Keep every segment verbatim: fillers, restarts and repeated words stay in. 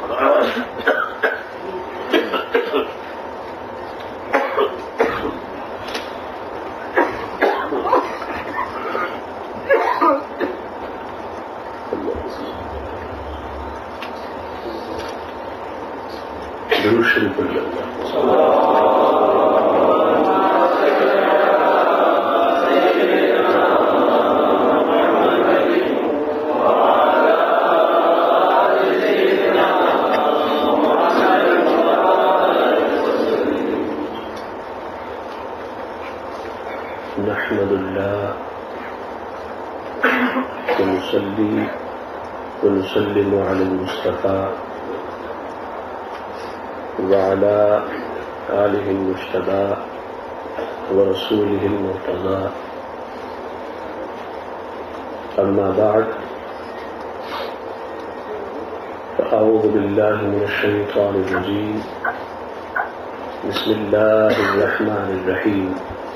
درود شریف پڑھ لیں۔ نحمد اللہ ونصلی ونسلم علی المصطفیٰ وعلى آلہ المجتبیٰ ورسولہ المرتضیٰ، اما بعد فاعوذ باللہ من الشیطان الرجیم، بسم اللہ الرحمن الرحیم،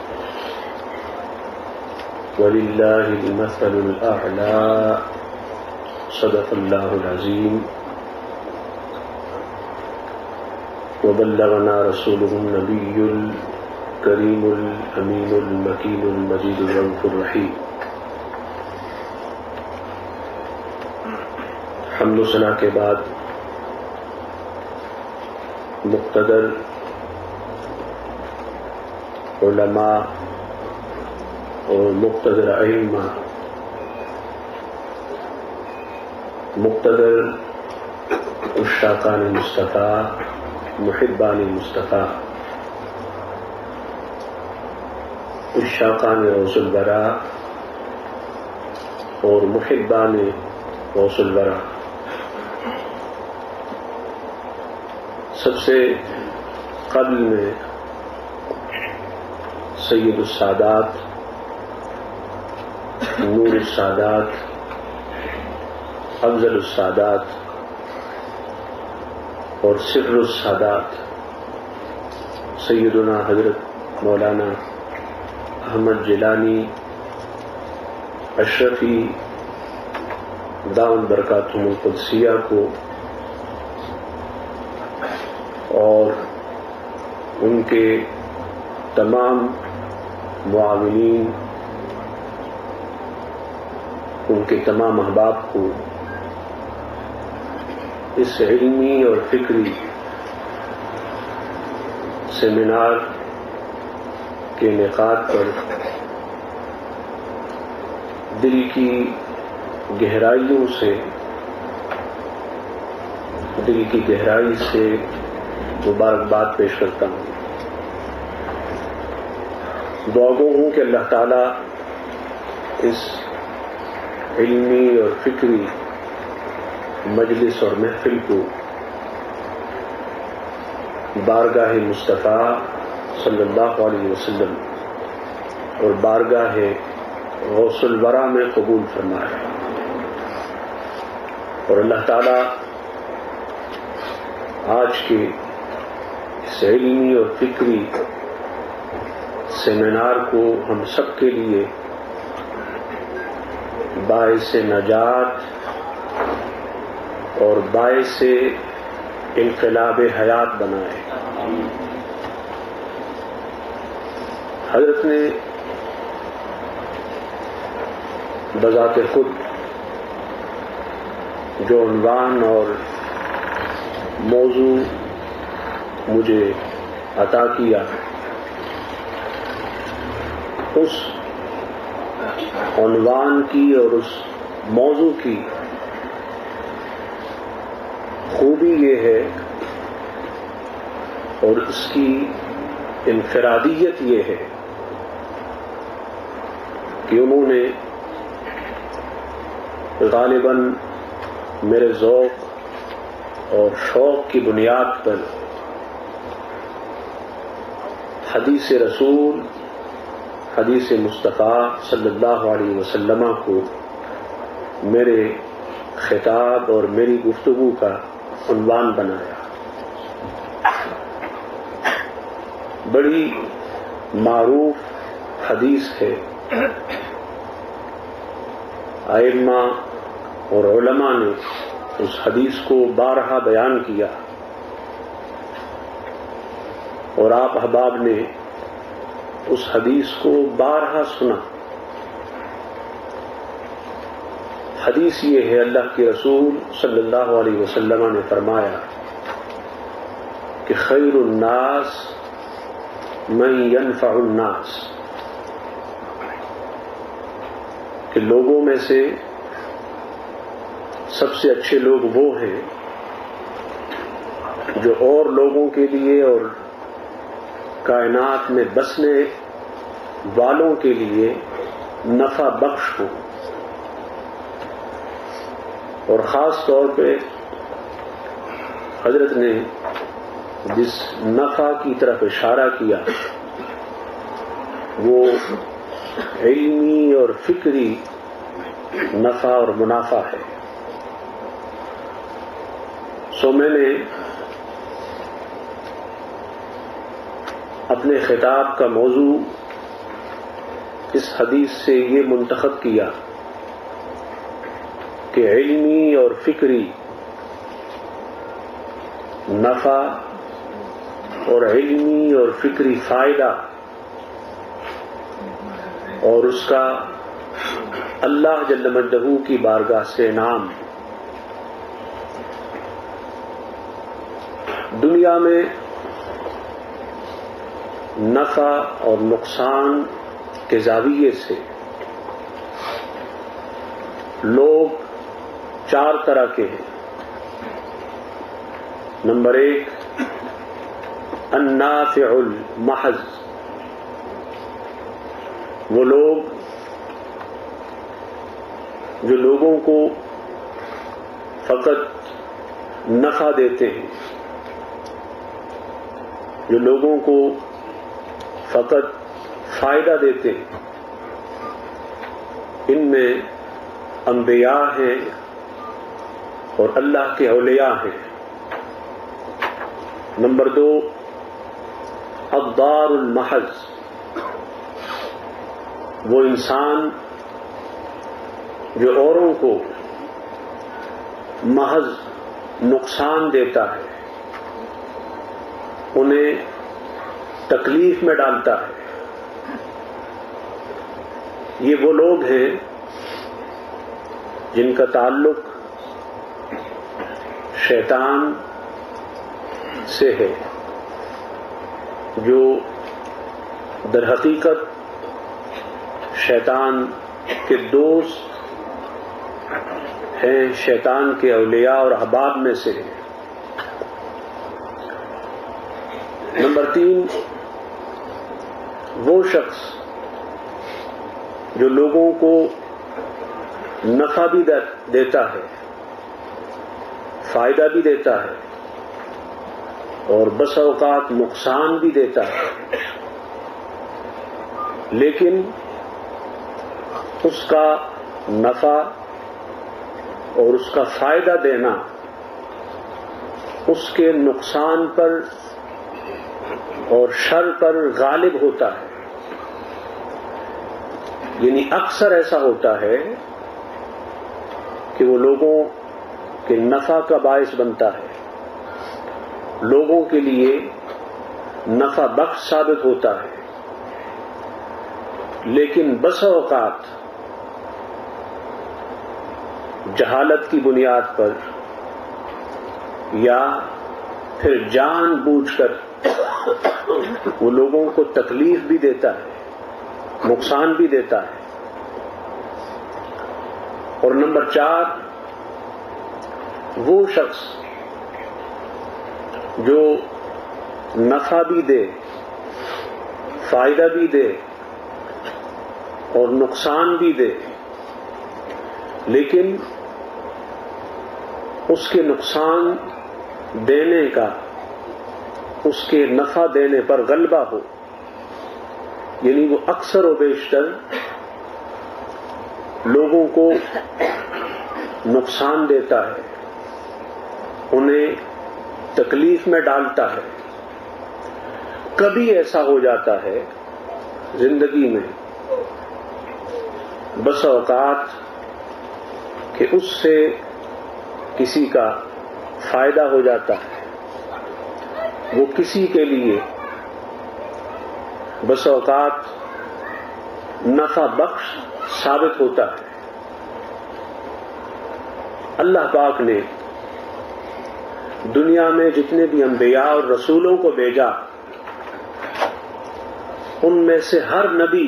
وَلِلَّهِ الْمَثَلُ الْأَعْلَى، صدق اللہ العظیم، وبلغنا رسوله النبي الكريم الأمين المكين المجيد الرؤوف الرحيم۔ حمد و ثنا کے بعد مقتدر علماء اور مقتدر ائمہ، مقتدر عشاقان مصطفیٰ، محبان مصطفیٰ، عشاقان غوث الورا اور محبان غوث الورا، سب سے قبل میں سید السادات، نور السادات، افضل السادات اور سر السادات سیدنا حضرت مولانا احمد جیلانی اشرفی دامت برکاتہم القدسیہ کو اور ان کے تمام معاونین، ان کے تمام احباب کو اس علمی اور فکری سیمینار کے انعقاد پر دل کی گہرائیوں سے دل کی گہرائی سے مبارکباد پیش کرتا ہوں۔ دعا گو ہوں کہ اللہ تعالیٰ اس علمی اور فکری مجلس اور محفل کو بارگاہ مصطفیٰ صلی اللہ علیہ وسلم اور بارگاہ غوث الورا میں قبول فرمائے، اور اللہ تعالیٰ آج کے اس علمی اور فکری سیمینار کو ہم سب کے لیے باعث نجات اور باعث انقلاب حیات بنائے۔ حضرت نے بذات خود جو عنوان اور موضوع مجھے عطا کیا، اس عنوان کی اور اس موضوع کی خوبی یہ ہے اور اس کی انفرادیت یہ ہے کہ انہوں نے غالباً میرے ذوق اور شوق کی بنیاد پر حدیث رسول، حدیث مصطفیٰ صلی اللہ علیہ وسلم کو میرے خطاب اور میری گفتگو کا عنوان بنایا۔ بڑی معروف حدیث ہے، ائمہ اور علماء نے اس حدیث کو بارہا بیان کیا اور آپ احباب نے اس حدیث کو بارہا سنا. حدیث یہ ہے، اللہ کے رسول صلی اللہ علیہ وسلم نے فرمایا کہ خیر الناس من ينفع الناس، کہ لوگوں میں سے سب سے اچھے لوگ وہ ہیں جو اور لوگوں کے لیے اور کائنات میں بسنے والوں کے لیے نفع بخش ہوں. اور خاص طور پہ حضرت نے جس نفع کی طرف اشارہ کیا وہ علمی اور فکری نفع اور منافع ہے. سو میں نے اپنے خطاب کا موضوع اس حدیث سے یہ منتخب کیا کہ علمی اور فکری نفع اور علمی اور فکری فائدہ اور اس کا اللہ جل مجدہ کی بارگاہ سے انعام. دنیا میں نفع اور نقصان کے زاویے سے لوگ چار طرح کے ہیں. نمبر ایک النافع المحض، وہ لوگ جو لوگوں کو فقط نفع دیتے ہیں، جو لوگوں کو فقط فائدہ دیتے ہیں. ان میں انبیاء ہیں اور اللہ کے اولیاء ہیں. نمبر دو الضار المحض، وہ انسان جو اوروں کو محض نقصان دیتا ہے، انہیں تکلیف میں ڈالتا ہے. یہ وہ لوگ ہیں جن کا تعلق شیطان سے ہے، جو در حقیقت شیطان کے دوست ہیں، شیطان کے اولیاء اور احباب میں سے ہیں. نمبر تین وہ شخص جو لوگوں کو نفع بھی دیتا ہے، فائدہ بھی دیتا ہے اور بس اوقات نقصان بھی دیتا ہے، لیکن اس کا نفع اور اس کا فائدہ دینا اس کے نقصان پر اور شر پر غالب ہوتا ہے. یعنی اکثر ایسا ہوتا ہے کہ وہ لوگوں کے نفع کا باعث بنتا ہے، لوگوں کے لیے نفع بخش ثابت ہوتا ہے، لیکن بس اوقات جہالت کی بنیاد پر یا پھر جان بوجھ کر وہ لوگوں کو تکلیف بھی دیتا ہے، نقصان بھی دیتا ہے. اور نمبر چار وہ شخص جو نفع بھی دے، فائدہ بھی دے اور نقصان بھی دے، لیکن اس کے نقصان دینے کا اس کے نفع دینے پر غلبہ ہو. یعنی وہ اکثر و بیشتر لوگوں کو نقصان دیتا ہے، انہیں تکلیف میں ڈالتا ہے. کبھی ایسا ہو جاتا ہے زندگی میں بس اوقات کہ اس سے کسی کا فائدہ ہو جاتا ہے، وہ کسی کے لیے بس اوقات نفع بخش ثابت ہوتا ہے۔ اللہ پاک نے دنیا میں جتنے بھی انبیاء اور رسولوں کو بھیجا، ان میں سے ہر نبی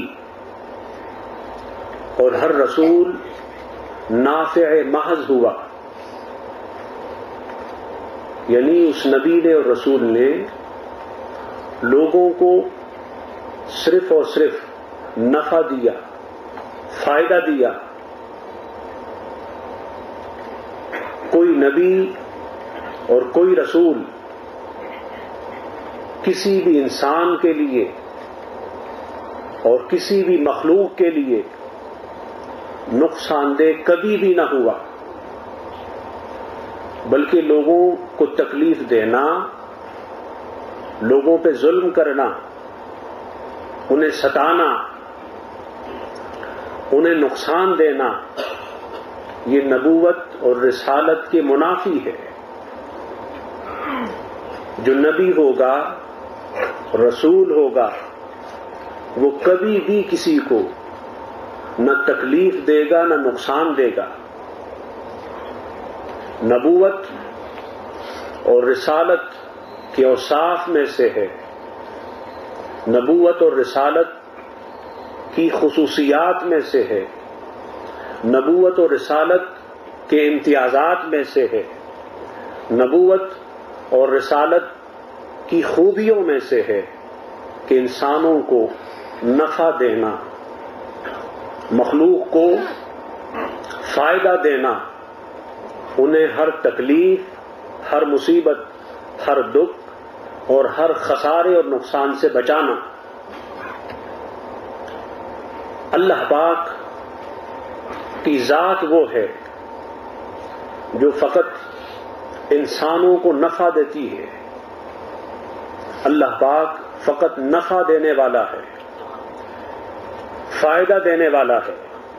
اور ہر رسول نافع محض ہوا، یعنی اس نبی نے اور رسول نے لوگوں کو صرف اور صرف نفع دیا، فائدہ دیا۔ کوئی نبی اور کوئی رسول کسی بھی انسان کے لیے اور کسی بھی مخلوق کے لیے نقصان دہ کبھی بھی نہ ہوا، بلکہ لوگوں کو تکلیف دینا، لوگوں پہ ظلم کرنا، انہیں ستانا، انہیں نقصان دینا، یہ نبوت اور رسالت کے منافی ہے۔ جو نبی ہوگا، رسول ہوگا، وہ کبھی بھی کسی کو نہ تکلیف دے گا نہ نقصان دے گا۔ نبوت اور رسالت کے اوصاف میں سے ہے، نبوت اور رسالت کی خصوصیات میں سے ہے، نبوت اور رسالت کے امتیازات میں سے ہے، نبوت اور رسالت کی خوبیوں میں سے ہے کہ انسانوں کو نفع دینا، مخلوق کو فائدہ دینا، انہیں ہر تکلیف، ہر مصیبت، ہر دکھ اور ہر خسارے اور نقصان سے بچانا۔ اللہ پاک کی ذات وہ ہے جو فقط انسانوں کو نفع دیتی ہے۔ اللہ پاک فقط نفع دینے والا ہے، فائدہ دینے والا ہے۔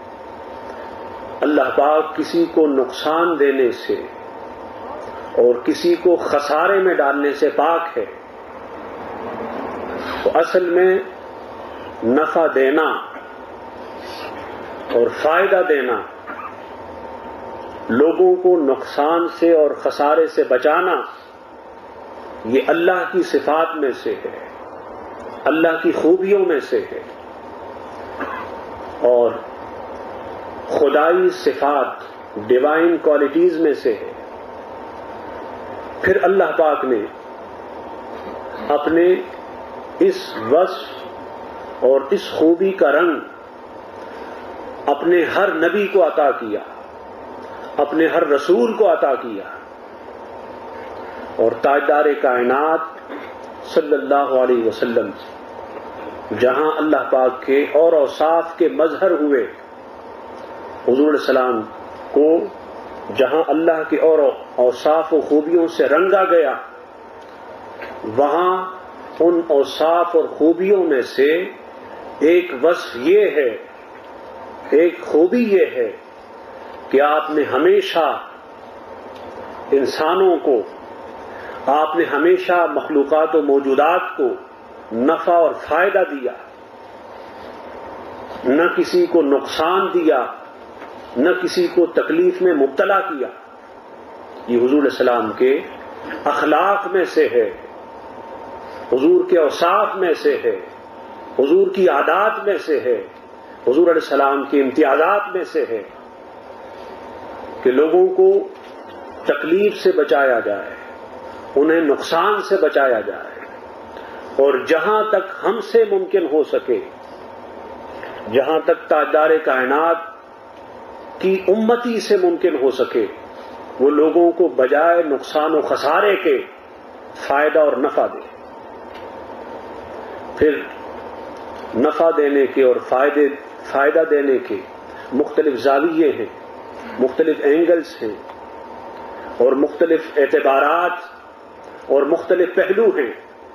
اللہ پاک کسی کو نقصان دینے سے اور کسی کو خسارے میں ڈالنے سے پاک ہے۔ تو اصل میں نفع دینا اور فائدہ دینا، لوگوں کو نقصان سے اور خسارے سے بچانا، یہ اللہ کی صفات میں سے ہے، اللہ کی خوبیوں میں سے ہے، اور خدائی صفات، ڈیوائن کوالٹیز میں سے ہے۔ پھر اللہ پاک نے اپنے اس وصف اور اس خوبی کا رنگ اپنے ہر نبی کو عطا کیا، اپنے ہر رسول کو عطا کیا، اور تاجدار کائنات صلی اللہ علیہ وسلم جہاں اللہ پاک کے اور اوصاف کے مظہر ہوئے، حضور علیہ السلام کو جہاں اللہ کے اور اوصاف و خوبیوں سے رنگا گیا، وہاں ان اوصاف اور خوبیوں میں سے ایک وصف یہ ہے، ایک خوبی یہ ہے کہ آپ نے ہمیشہ انسانوں کو، آپ نے ہمیشہ مخلوقات و موجودات کو نفع اور فائدہ دیا، نہ کسی کو نقصان دیا، نہ کسی کو تکلیف میں مبتلا کیا۔ یہ حضور علیہ السلام کے اخلاق میں سے ہے، حضور کے اوصاف میں سے ہے، حضور کی عادات میں سے ہے، حضور علیہ السلام کے امتیازات میں سے ہے کہ لوگوں کو تکلیف سے بچایا جائے، انہیں نقصان سے بچایا جائے، اور جہاں تک ہم سے ممکن ہو سکے، جہاں تک تاجدار کائنات کی امتی سے ممکن ہو سکے، وہ لوگوں کو بجائے نقصان و خسارے کے فائدہ اور نفع دے۔ پھر نفع دینے کے اور فائدے فائدہ دینے کے مختلف زاویے ہیں، مختلف اینگلز ہیں، اور مختلف اعتبارات اور مختلف پہلو ہیں۔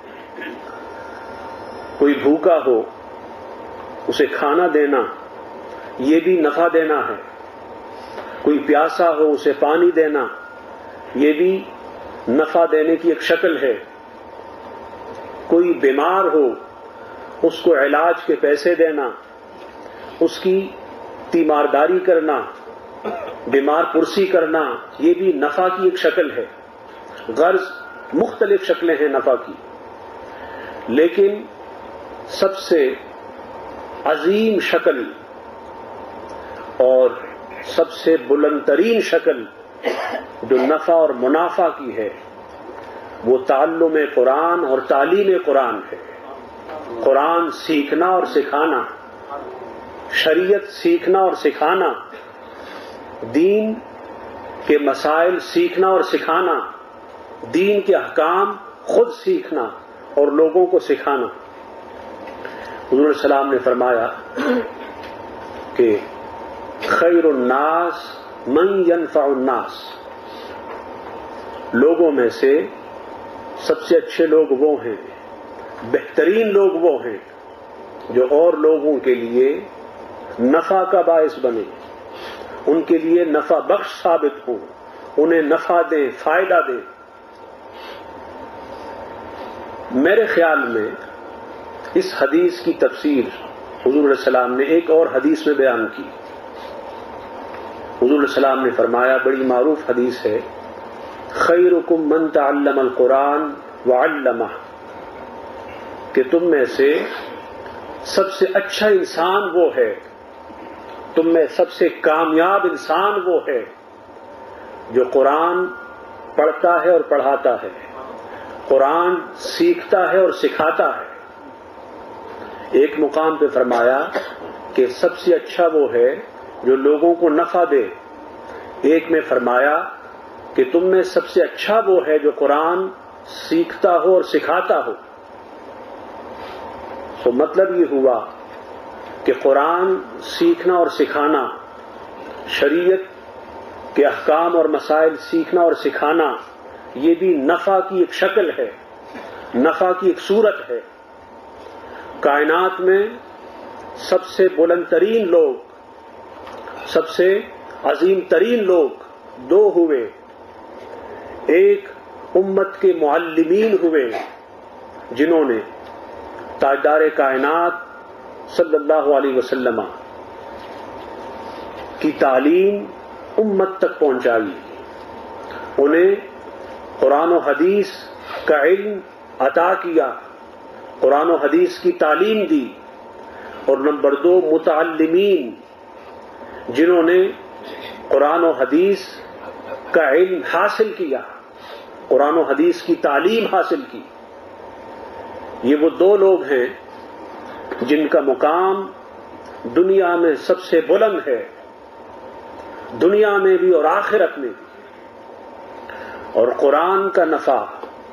کوئی بھوکا ہو، اسے کھانا دینا، یہ بھی نفع دینا ہے۔ کوئی پیاسا ہو، اسے پانی دینا، یہ بھی نفع دینے کی ایک شکل ہے. کوئی بیمار ہو اس کو علاج کے پیسے دینا، اس کی تیمارداری کرنا، بیمار پرسی کرنا، یہ بھی نفع کی ایک شکل ہے. غرض مختلف شکلیں ہیں نفع کی، لیکن سب سے عظیم شکل اور سب سے بلند ترین شکل جو نفع اور منافع کی ہے وہ تعلم قرآن اور تعلیم قرآن ہے. قرآن سیکھنا اور سکھانا، شریعت سیکھنا اور سکھانا، دین کے مسائل سیکھنا اور سکھانا، دین کے احکام خود سیکھنا اور لوگوں کو سکھانا. حضور علیہ السلام نے فرمایا کہ خیر الناس من ينفع الناس، لوگوں میں سے سب سے اچھے لوگ وہ ہیں، بہترین لوگ وہ ہیں جو اور لوگوں کے لیے نفع کا باعث بنے، ان کے لیے نفع بخش ثابت ہوں، انہیں نفع دیں، فائدہ دیں. میرے خیال میں اس حدیث کی تفسیر حضور علیہ السلام نے ایک اور حدیث میں بیان کی. حضور علیہ السلام نے فرمایا، بڑی معروف حدیث ہے، خیرکم من تعلم القرآن وعلمہ، کہ تم میں سے سب سے اچھا انسان وہ ہے، تم میں سب سے کامیاب انسان وہ ہے جو قرآن پڑھتا ہے اور پڑھاتا ہے، قرآن سیکھتا ہے اور سکھاتا ہے. ایک مقام پہ فرمایا کہ سب سے اچھا وہ ہے جو لوگوں کو نفع دے. ایک میں فرمایا کہ تم میں سب سے اچھا وہ ہے جو قرآن سیکھتا ہو اور سکھاتا ہو. تو مطلب یہ ہوا کہ قرآن سیکھنا اور سکھانا، شریعت کے احکام اور مسائل سیکھنا اور سکھانا، یہ بھی نفع کی ایک شکل ہے، نفع کی ایک صورت ہے. کائنات میں سب سے بلند ترین لوگ، سب سے عظیم ترین لوگ دو ہوئے. ایک امت کے معلمین ہوئے جنہوں نے تاجدار کائنات صلی اللہ علیہ وسلم کی تعلیم امت تک پہنچائی، انہیں قرآن و حدیث کا علم عطا کیا، قرآن و حدیث کی تعلیم دی. اور نمبر دو متعلمین، جنہوں نے قرآن و حدیث کا علم حاصل کیا، قرآن و حدیث کی تعلیم حاصل کی. یہ وہ دو لوگ ہیں جن کا مقام دنیا میں سب سے بلند ہے، دنیا میں بھی اور آخرت میں بھی. اور قرآن کا نفع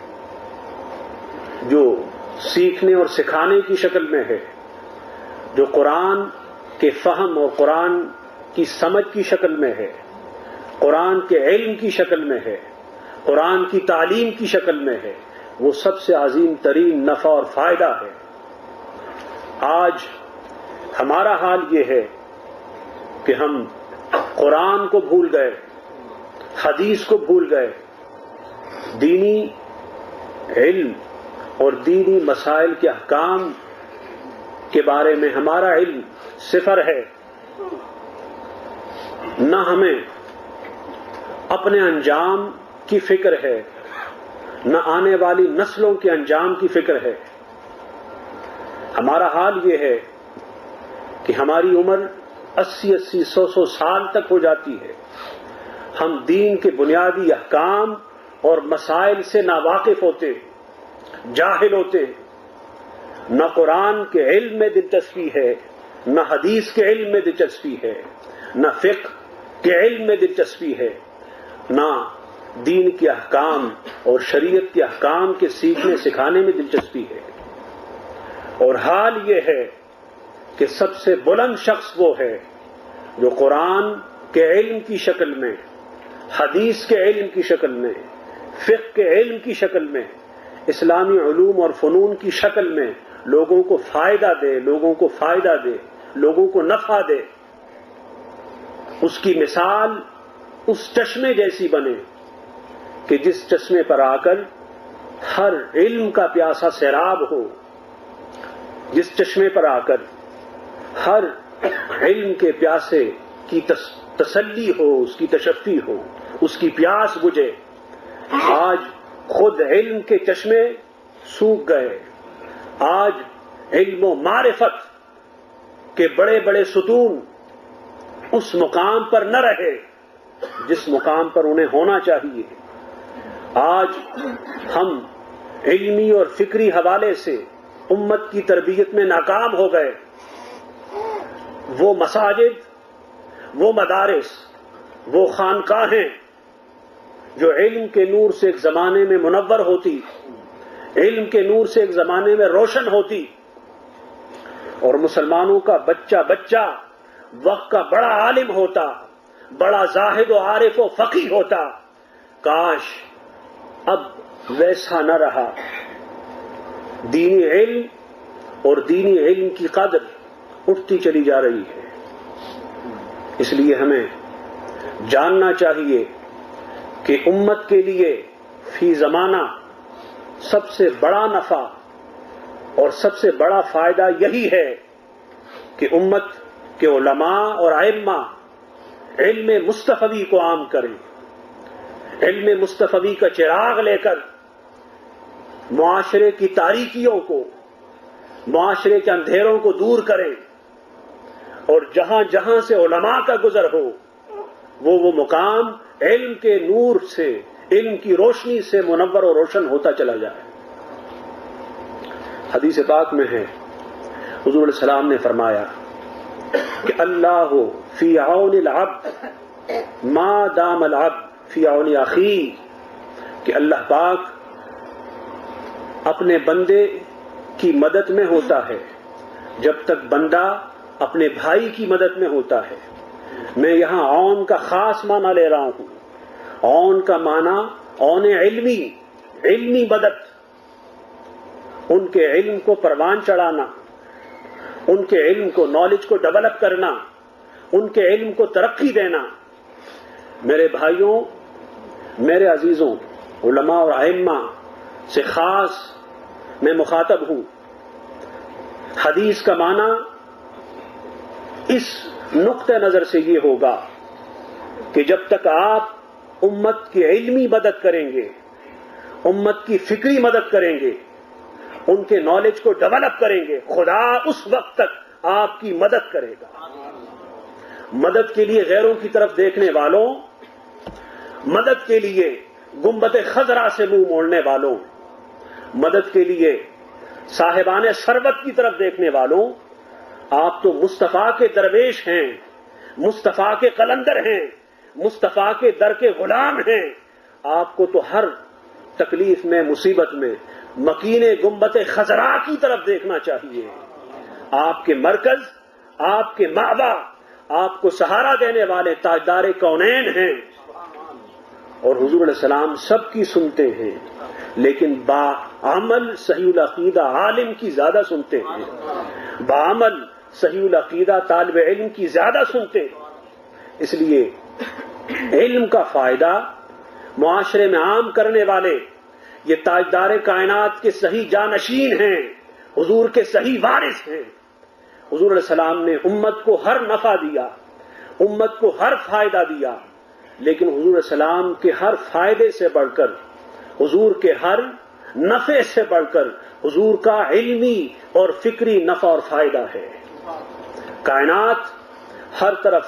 جو سیکھنے اور سکھانے کی شکل میں ہے، جو قرآن کے فہم اور قرآن کی سمجھ کی شکل میں ہے، قرآن کے علم کی شکل میں ہے، قرآن کی تعلیم کی شکل میں ہے، وہ سب سے عظیم ترین نفع اور فائدہ ہے. آج ہمارا حال یہ ہے کہ ہم قرآن کو بھول گئے، حدیث کو بھول گئے، دینی علم اور دینی مسائل کے احکام کے بارے میں ہمارا علم صفر ہے. نہ ہمیں اپنے انجام کی فکر ہے، نہ آنے والی نسلوں کے انجام کی فکر ہے. ہمارا حال یہ ہے کہ ہماری عمر اسی اسی سو سو سال تک ہو جاتی ہے، ہم دین کے بنیادی احکام اور مسائل سے ناواقف ہوتے، جاہل ہوتے. نہ قرآن کے علم میں دلچسپی ہے، نہ حدیث کے علم میں دلچسپی ہے، نہ فقہ کے علم میں دلچسپی ہے، نہ دین کے احکام اور شریعت کے احکام کے سیکھنے سکھانے میں دلچسپی ہے. اور حال یہ ہے کہ سب سے بلند شخص وہ ہے جو قرآن کے علم کی شکل میں، حدیث کے علم کی شکل میں، فقہ کے علم کی شکل میں، اسلامی علوم اور فنون کی شکل میں لوگوں کو فائدہ دے، لوگوں کو فائدہ دے، لوگوں کو نفع دے. اس کی مثال اس چشمے جیسی بنے کہ جس چشمے پر آ کر ہر علم کا پیاسا سیراب ہو، جس چشمے پر آ کر ہر علم کے پیاسے کی تسلی ہو، اس کی تشفی ہو، اس کی پیاس بجھے۔ آج خود علم کے چشمے سوکھ گئے، آج علم و معرفت کے بڑے بڑے ستون اس مقام پر نہ رہے جس مقام پر انہیں ہونا چاہیے۔ آج ہم علمی اور فکری حوالے سے امت کی تربیت میں ناکام ہو گئے۔ وہ مساجد، وہ مدارس، وہ خانقاہیں جو علم کے نور سے ایک زمانے میں منور ہوتی، علم کے نور سے ایک زمانے میں روشن ہوتی، اور مسلمانوں کا بچہ بچہ وقت کا بڑا عالم ہوتا، بڑا زاہد و عارف و فقی ہوتا، کاش اب ویسا نہ رہا۔ دینی علم اور دینی علم کی قدر اٹھتی چلی جا رہی ہے۔ اس لیے ہمیں جاننا چاہیے کہ امت کے لیے فی زمانہ سب سے بڑا نفع اور سب سے بڑا فائدہ یہی ہے کہ امت کے علماء اور ائمہ علم مصطفوی کو عام کریں، علم مصطفوی کا چراغ لے کر معاشرے کی تاریکیوں کو، معاشرے کے اندھیروں کو دور کریں، اور جہاں جہاں سے علماء کا گزر ہو وہ وہ مقام علم کے نور سے، علم کی روشنی سے منور و روشن ہوتا چلا جائے۔ حدیث پاک میں ہے، حضور علیہ السلام نے فرمایا کہ اللہ فی عون العبد ما دام العبد فی عون اخیہ، کہ اللہ پاک اپنے بندے کی مدد میں ہوتا ہے جب تک بندہ اپنے بھائی کی مدد میں ہوتا ہے۔ میں یہاں عون کا خاص معنی لے رہا ہوں۔ عون کا معنی عون علمی، علمی مدد، ان کے علم کو پروان چڑھانا، ان کے علم کو، نالج کو ڈیولپ کرنا، ان کے علم کو ترقی دینا۔ میرے بھائیوں، میرے عزیزوں، علماء اور ائمہ سے خاص میں مخاطب ہوں۔ حدیث کا معنی اس نقطہ نظر سے یہ ہوگا کہ جب تک آپ امت کی علمی مدد کریں گے، امت کی فکری مدد کریں گے، ان کے نالج کو ڈیولپ کریں گے، خدا اس وقت تک آپ کی مدد کرے گا۔ مدد کے لیے غیروں کی طرف دیکھنے والوں، مدد کے لیے گنبد خضرا سے منہ موڑنے والوں، مدد کے لیے صاحبان ثروت کی طرف دیکھنے والوں، آپ تو مصطفیٰ کے درویش ہیں، مصطفیٰ کے قلندر ہیں، مصطفیٰ کے در کے غلام ہیں۔ آپ کو تو ہر تکلیف میں، مصیبت میں مکین گنبد خضرا کی طرف دیکھنا چاہیے۔ آپ کے مرکز، آپ کے مأویٰ، آپ کو سہارا دینے والے تاجدار کونین ہیں، اور حضور علیہ السلام سب کی سنتے ہیں، لیکن با عمل صحیح العقیدہ عالم کی زیادہ سنتے ہیں، با عمل صحیح العقیدہ طالب علم کی زیادہ سنتے ہیں۔ اس لیے علم کا فائدہ معاشرے میں عام کرنے والے یہ تاجدار کائنات کے صحیح جانشین ہیں، حضور کے صحیح وارث ہیں۔ حضور علیہ السلام نے امت کو ہر نفع دیا، امت کو ہر فائدہ دیا، لیکن حضور علیہ السلام کے ہر فائدے سے بڑھ کر، حضور کے ہر نفع سے بڑھ کر حضور کا علمی اور فکری نفع اور فائدہ ہے۔ کائنات ہر طرف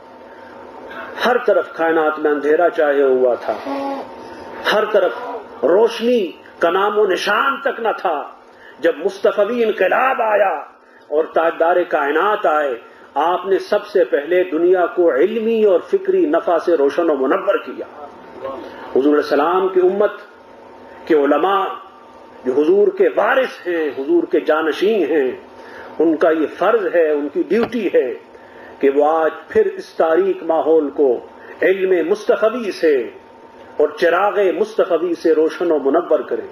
ہر طرف کائنات میں اندھیرا چاہے ہوا تھا، ہر طرف روشنی کا نام و نشان تک نہ تھا۔ جب مصطفی انقلاب آیا اور تاجدار کائنات آئے، آپ نے سب سے پہلے دنیا کو علمی اور فکری نفع سے روشن و منور کیا۔ حضور علیہ السلام کی امت کے علماء جو حضور کے وارث ہیں، حضور کے جانشین ہیں، ان کا یہ فرض ہے، ان کی ڈیوٹی ہے کہ وہ آج پھر اس تاریک ماحول کو علم مصطفی سے اور چراغ مصطفی سے روشن و منور کریں۔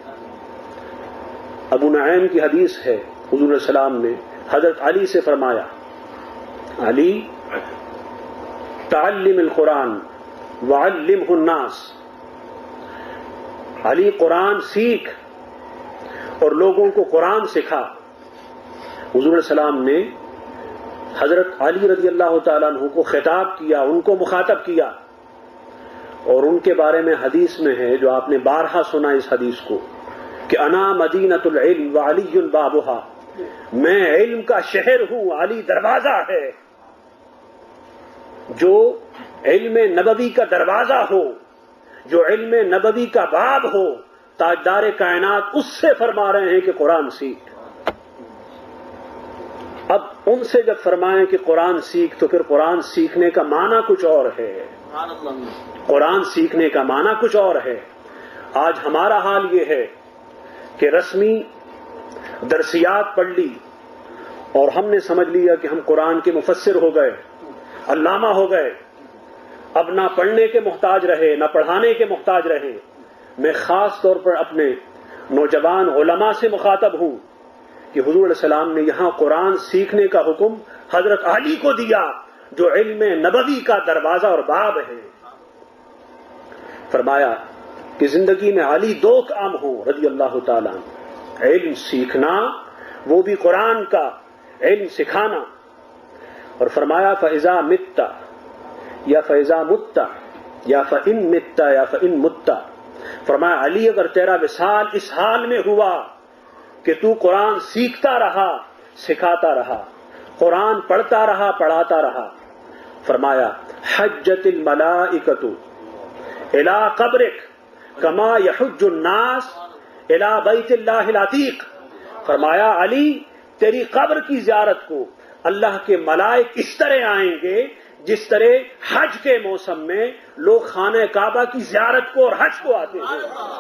ابو نعیم کی حدیث ہے، حضور علیہ السلام نے حضرت علی سے فرمایا، علی تعلم القرآن وعلمہ الناس، علی قرآن سیکھ اور لوگوں کو قرآن سکھا۔ حضور علیہ السلام نے حضرت علی رضی اللہ تعالیٰ عنہ کو خطاب کیا، ان کو مخاطب کیا، اور ان کے بارے میں حدیث میں ہے جو آپ نے بارہا سنا اس حدیث کو کہ انا مدینۃ العلم وعلی بابھا، میں علم کا شہر ہوں، علی دروازہ ہے۔ جو علم نبوی کا دروازہ ہو، جو علم نبوی کا باب ہو، تاجدار کائنات اس سے فرما رہے ہیں کہ قرآن سیکھ۔ اب ان سے جب فرمائیں کہ قرآن سیکھ تو پھر قرآن سیکھنے کا معنی کچھ اور ہے، قرآن سیکھنے کا معنی کچھ اور ہے۔ آج ہمارا حال یہ ہے کہ رسمی درسیات پڑھ لی اور ہم نے سمجھ لیا کہ ہم قرآن کے مفسر ہو گئے، علامہ ہو گئے، اب نہ پڑھنے کے محتاج رہے نہ پڑھانے کے محتاج رہے۔ میں خاص طور پر اپنے نوجوان علماء سے مخاطب ہوں کہ حضور علیہ السلام نے یہاں قرآن سیکھنے کا حکم حضرت علی کو دیا جو علم نبوی کا دروازہ اور باب ہے۔ فرمایا کہ زندگی میں علی دو کام ہوں رضی اللہ تعالیٰ عنہ، علم سیکھنا، وہ بھی قرآن کا علم سکھانا، اور فرمایا فَإِذَا مِتَّ یا فَإِذَا مُتَّ یا فَإِن مِتَّ یا فَإِن مُتَّ، فرمایا علی اگر تیرا وصال اس حال میں ہوا کہ تو قرآن سیکھتا رہا سکھاتا رہا، قرآن پڑھتا رہا پڑھاتا رہا، فرمایا حجت الملائکۃ الی قبرک کما یحج الناس الی بیت اللہ العتیق، فرمایا علی تیری قبر کی زیارت کو اللہ کے ملائک اس طرح آئیں گے جس طرح حج کے موسم میں لوگ خانہ کعبہ کی زیارت کو اور حج کو آتے ہیں۔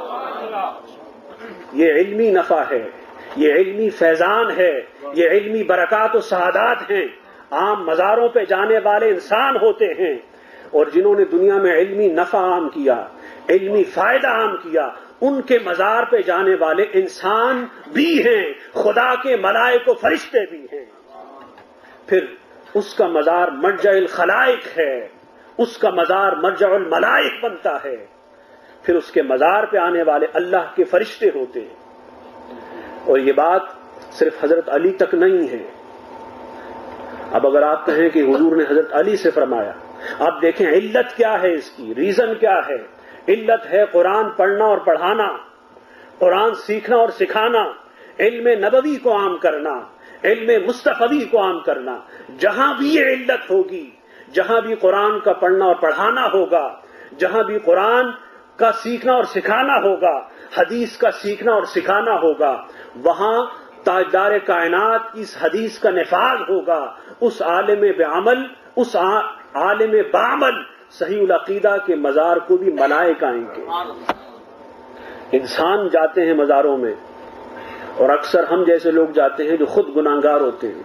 یہ علمی نفع ہے، یہ علمی فیضان ہے، یہ علمی برکات و سعادات ہیں۔ عام مزاروں پہ جانے والے انسان ہوتے ہیں، اور جنہوں نے دنیا میں علمی نفع عام کیا، علمی فائدہ عام کیا، ان کے مزار پہ جانے والے انسان بھی ہیں، خدا کے ملائک و فرشتے بھی ہیں۔ پھر اس کا مزار مرجع الخلائق ہے، اس کا مزار مرجع الملائک بنتا ہے، پھر اس کے مزار پہ آنے والے اللہ کے فرشتے ہوتے ہیں۔ اور یہ بات صرف حضرت علی تک نہیں ہے۔ اب اگر آپ کہیں کہ حضور نے حضرت علی سے فرمایا، آپ دیکھیں علت کیا ہے، اس کی ریزن کیا ہے۔ علت ہے قرآن پڑھنا اور پڑھانا، قرآن سیکھنا اور سکھانا، علم نبوی کو عام کرنا، علم مصطفی کو عام کرنا۔ جہاں بھی یہ علت ہوگی، جہاں بھی قرآن کا پڑھنا اور پڑھانا ہوگا، جہاں بھی قرآن کا سیکھنا اور سکھانا ہوگا، حدیث کا سیکھنا اور سکھانا ہوگا، وہاں تاجدار کائنات کی اس حدیث کا نفاذ ہوگا۔ اس عالم بعمل، اس عالم بعمل صحیح العقیدہ کے مزار کو بھی ملائک آئیں گے۔ انسان جاتے ہیں مزاروں میں، اور اکثر ہم جیسے لوگ جاتے ہیں جو خود گناہگار ہوتے ہیں،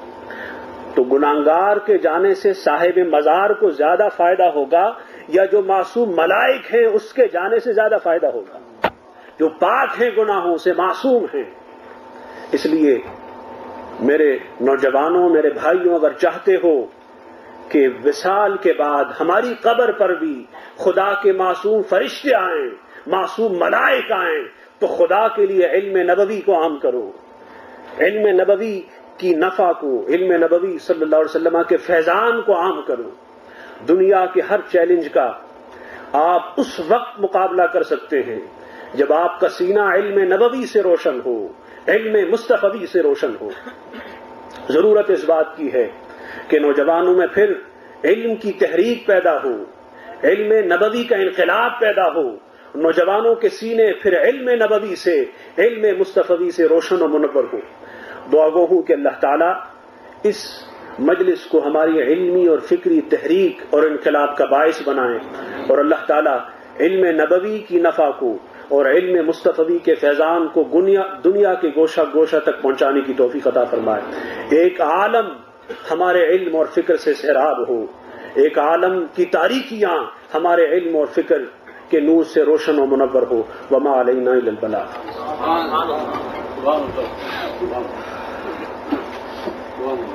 تو گناہگار کے جانے سے صاحب مزار کو زیادہ فائدہ ہوگا یا جو معصوم ملائک ہیں اس کے جانے سے زیادہ فائدہ ہوگا؟ جو پاک ہیں گناہوں سے، معصوم ہیں۔ اس لیے میرے نوجوانوں، میرے بھائیوں، اگر چاہتے ہو کہ وصال کے بعد ہماری قبر پر بھی خدا کے معصوم فرشتے آئیں، معصوم ملائک آئیں، تو خدا کے لیے علم نبوی کو عام کرو، علم نبوی کی نفع کو، علم نبوی صلی اللہ علیہ وسلم کے فیضان کو عام کرو۔ دنیا کے ہر چیلنج کا آپ اس وقت مقابلہ کر سکتے ہیں جب آپ کا سینہ علم نبوی سے روشن ہو، علم مصطفی سے روشن ہو۔ ضرورت اس بات کی ہے کہ نوجوانوں میں پھر علم کی تحریک پیدا ہو، علم نبوی کا انقلاب پیدا ہو، نوجوانوں کے سینے پھر علم نبوی سے، علم مصطفی سے روشن و منور ہو۔ دعا گو ہوں کہ اللہ تعالیٰ اس مجلس کو ہماری علمی اور فکری تحریک اور انقلاب کا باعث بنائیں، اور اللہ تعالیٰ علم نبوی کی نفع کو اور علم مصطفی کے فیضان کو دنیا کے گوشہ گوشہ تک پہنچانے کی توفیق عطا فرمائے۔ ایک عالم ہمارے علم اور فکر سے سیراب ہو، ایک عالم کی تاریکیاں ہمارے علم اور فکر کے نور سے روشن و منور ہو۔ وما علینا الا البلاغ۔